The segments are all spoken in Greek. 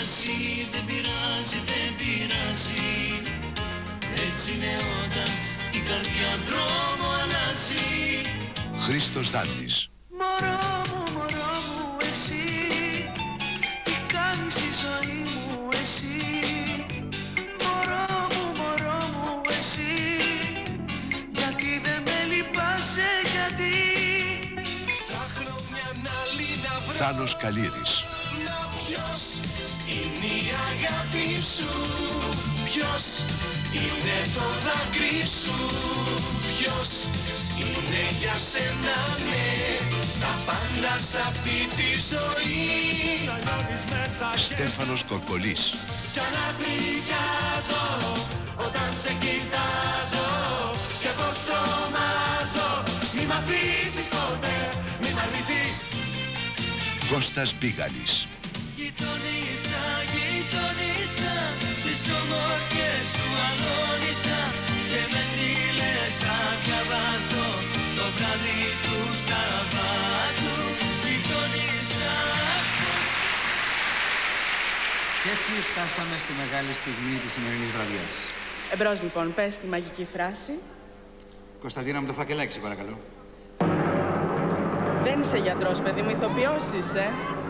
πειράζει, δεν πειράζει, δεν πειράζει. Έτσι είναι όταν η καρδιά δρόμο αλλάζει. Χρήστος Δάντης. Μωρό μου, εσύ τι κάνεις στη ζωή μου, εσύ. Μωρό μου, εσύ γιατί δεν με λυπάσαι, γιατί. Ψάχνω μια άλλη να βρω. Θάνος Καλύρης. Μα ποιος είναι η αγάπη σου, ποιος είναι το δάκρυ σου, ποιος είναι για σένα, ναι, τα πάντα σ' αυτή τη ζωή. Στέφανος Κορκολής. Κι αναπληκτιάζω όταν σε κοιτάζω και πως τρομάζω. Μη μ' αφήσεις ποτέ, μη μ' αρνηθείς. Κώστας Μπίγαλης. Γειτονίσα, γειτονίσα, τις ομορφιές σου αγώνισα και με στείλες αδιαβάστο το βράδυ του Σαββάτου. Γειτονίσα. Και έτσι φτάσαμε στη μεγάλη στιγμή της σημερινής βραδιάς. Εμπρός λοιπόν, πες τη μαγική φράση. Κωνσταντίνα μου, το φακελάκι, σε παρακαλώ. Δεν είσαι γιατρός, παιδί μου, ηθοποιός είσαι.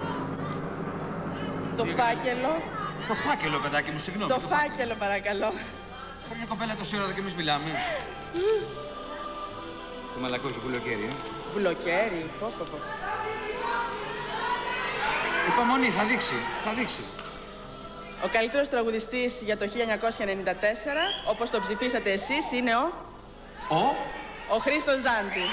Το φάκελο. Το φάκελο, παιδάκι μου, συγγνώμη. Το φάκελο, παρακαλώ. Μια κοπέλα τόση ώρα εδώ και εμείς μιλάμε. Το μαλακό έχει βουλοκαίρι, Βουλοκαίρι, πω. Υπομονή, θα δείξει, θα δείξει. Ο καλύτερος τραγουδιστής για το 1994, όπως το ψηφίσατε εσείς, είναι ο Χρήστος Δάντη.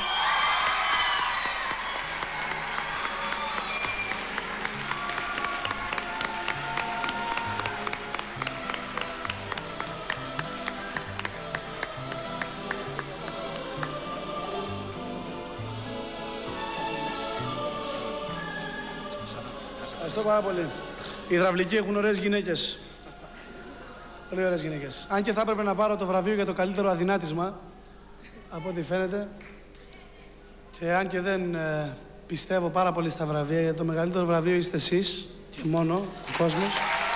Ευχαριστώ πάρα πολύ. Οι υδραυλικοί έχουν ωραίες γυναίκες. Πολύ ωραίες γυναίκες. Αν και θα έπρεπε να πάρω το βραβείο για το καλύτερο αδυνάτισμα, από ό,τι φαίνεται. Και αν και δεν πιστεύω πάρα πολύ στα βραβεία, γιατί το μεγαλύτερο βραβείο είστε εσείς και μόνο, ο κόσμος.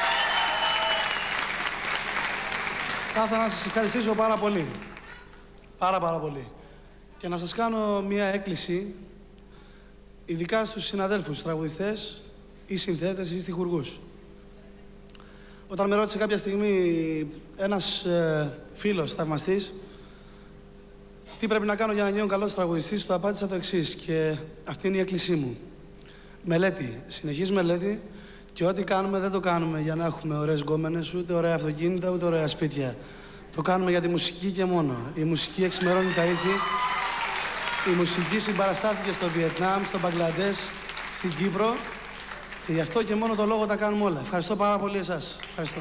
Θα ήθελα να σας ευχαριστήσω πάρα πολύ. Πάρα πολύ. Και να σας κάνω μία έκκληση, ειδικά στους συναδέλφους τραγουδιστές, ή συνθέτες ή στιχουργούς. Όταν με ρώτησε κάποια στιγμή ένας φίλος θαυμαστής τι πρέπει να κάνω για να γίνω καλός τραγουδιστής, του απάντησα το εξής και αυτή είναι η έκκλησή μου. Μελέτη, συνεχής μελέτη και ό,τι κάνουμε δεν το κάνουμε για να έχουμε ωραίες γκόμενες, ούτε ωραία αυτοκίνητα, ούτε ωραία σπίτια. Το κάνουμε για τη μουσική και μόνο. Η μουσική εξημερώνει τα ήθη. Η μουσική συμπαραστάθηκε στο Βιετνάμ, στο Μπαγκλαντές, στην Κύπρο. Και γι' αυτό και μόνο το λόγο τα κάνουμε όλα. Ευχαριστώ πάρα πολύ εσάς. Ευχαριστώ.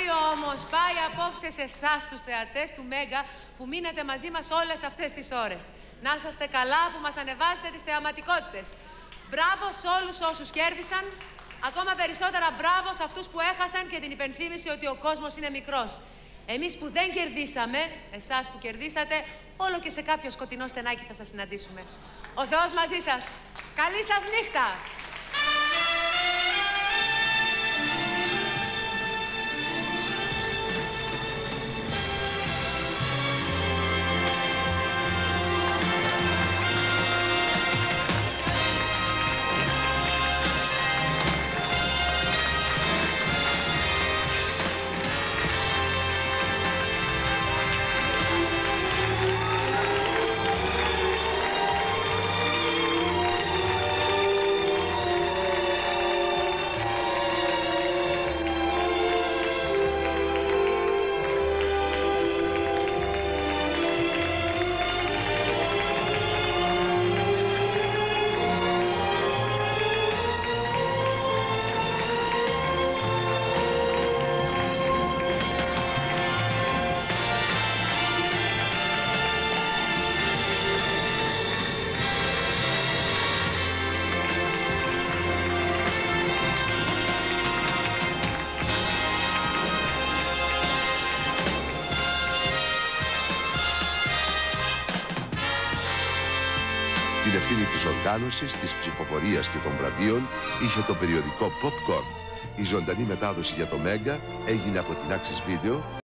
βραβείο όμως πάει απόψε σε εσάς τους θεατές του Μέγκα που μείνατε μαζί μας όλες αυτές τις ώρες. Να είσαστε καλά που μας ανεβάζετε τις θεαματικότητες. Μπράβο σε όλους όσους κέρδισαν. Ακόμα περισσότερα μπράβο σε αυτούς που έχασαν και την υπενθύμηση ότι ο κόσμος είναι μικρός. Εμείς που δεν κερδίσαμε, εσάς που κερδίσατε, όλο και σε κάποιο σκοτεινό στενάκι θα σας συναντήσουμε. Ο Θεός μαζί σας. Καλή σας νύχτα. Την ευθύνη της οργάνωσης, της ψηφοφορίας και των βραβείων είχε το περιοδικό Popcorn. Η ζωντανή μετάδοση για το Μέγκα έγινε από την Axis Video